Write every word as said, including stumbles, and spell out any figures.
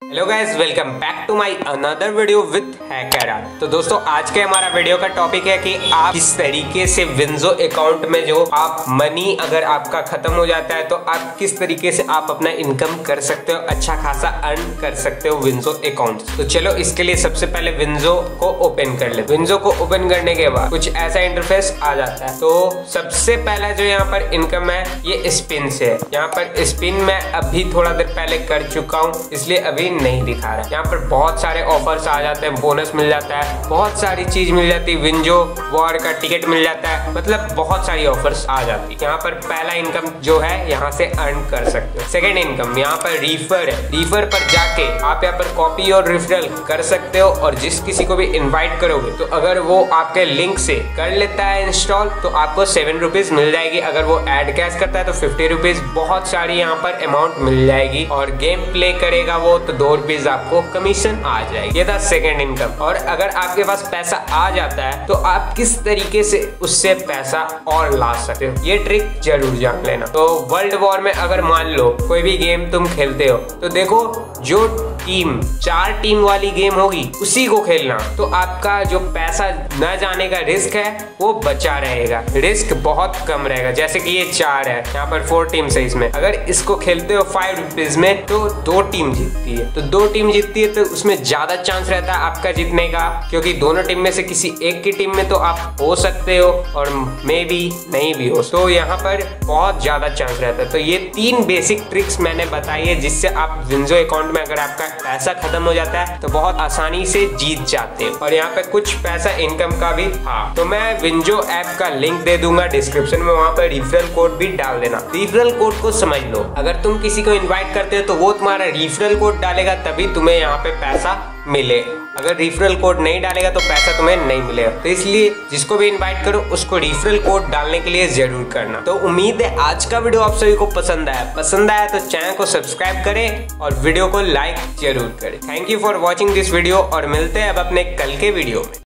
Hello guys, welcome back to my another video with हैकरा। तो दोस्तों आज के हमारा वीडियो का टॉपिक है कि आप किस तरीके से विंजो अकाउंट में जो आप मनी अगर आपका खत्म हो जाता है तो आप किस तरीके से आप अपना इनकम कर सकते हो, अच्छा खासा अर्न कर सकते हो विंजो अकाउंट। तो चलो इसके लिए सबसे पहले विंजो को ओपन कर ले। विंजो को ओपन करने के बाद कुछ ऐसा इंटरफेस आ जाता है। तो सबसे पहला जो यहाँ पर इनकम है ये स्पिन से है। यहाँ पर स्पिन मैं अभी थोड़ा देर पहले कर चुका हूँ, इसलिए अभी नहीं दिखा रहा है। यहाँ पर बहुत सारे ऑफर्स आ जाते हैं, बोनस मिल जाता है, बहुत सारी चीज मिल जाती है, विंजो वॉर का टिकट मिल जाता है, मतलब बहुत सारी ऑफर्स आ जाती है। यहाँ पर पहला इनकम जो है यहाँ से अर्न कर सकते हो। सेकंड इनकम यहाँ पर रीफर है। रीफर पर जाके आप यहाँ पर कॉपी और रेफरल कर सकते हो और जिस किसी को भी इन्वाइट करोगे तो अगर वो आपके लिंक से कर लेता है इंस्टॉल तो आपको सेवन रुपीज मिल जाएगी। अगर वो एड कैश करता है तो फिफ्टी रुपीज, बहुत सारी यहाँ पर अमाउंट मिल जाएगी। और गेम प्ले करेगा वो तो दो रुपीज आपको कमीशन आ जाएगी। ये था सेकंड इनकम। और अगर आपके पास पैसा आ जाता है तो आप किस तरीके से उससे पैसा और ला सकते हो, ये ट्रिक जरूर जान लेना। तो वर्ल्ड वॉर में अगर मान लो कोई भी गेम तुम खेलते हो तो देखो जो टीम चार टीम वाली गेम होगी उसी को खेलना, तो आपका जो पैसा न जाने का रिस्क है वो बचा रहेगा, रिस्क बहुत कम रहेगा। जैसे कि ये चार है, यहाँ पर फोर टीम्स है, इसमें अगर इसको खेलते हो फाइव रुपीज में तो दो टीम जीतती है। तो दो टीम जीतती है तो उसमें ज्यादा चांस रहता है आपका जीतने का, क्योंकि दोनों टीम में से किसी एक की टीम में तो आप हो सकते हो और मे भी नहीं भी हो, तो यहाँ पर बहुत ज्यादा चांस रहता है। तो ये तीन बेसिक ट्रिक्स मैंने बताई है जिससे आप विंजो अकाउंट में अगर आपका पैसा खत्म हो जाता है तो बहुत आसानी से जीत जाते हो। और यहाँ पे कुछ पैसा इनकम का भी हाँ, तो मैं विंजो ऐप का लिंक दे दूंगा डिस्क्रिप्शन में, वहां पर रिफरल कोड भी डाल देना। रिफरल कोड को समझ लो, अगर तुम किसी को इनवाइट करते हो तो वो तुम्हारा रिफरल कोड डालेगा तभी तुम्हें यहाँ पे पैसा मिले। अगर रिफरल कोड नहीं डालेगा तो पैसा तुम्हें नहीं मिलेगा। तो इसलिए जिसको भी इनवाइट करो उसको रिफरल कोड डालने के लिए जरूर करना। तो उम्मीद है आज का वीडियो आप सभी को पसंद आया। पसंद आया तो चैनल को सब्सक्राइब करें और वीडियो को लाइक जरूर करें। Thank you for watching this video और मिलते हैं अब अपने कल के वीडियो में।